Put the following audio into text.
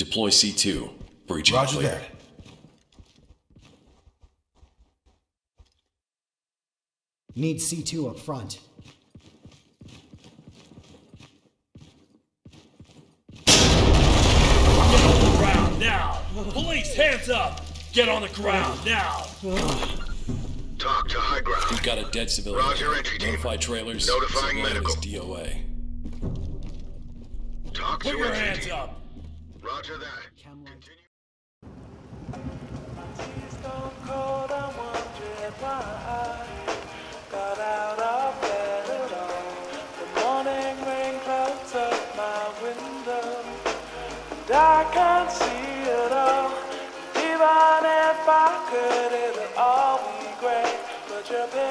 Deploy C2. Breaching Roger clear. that. Need C2 up front. Get on the ground now! Police, hands up! Get on the ground now! Talk to high ground. We've got a dead civilian. Roger, entry team. Notify trailers. Notifying Civilian medical. is DOA. Talk to Put your entry hands team. up! Roger that. Cam light. Continue. I can't see it all. Even if I could, it'll all be great. But you're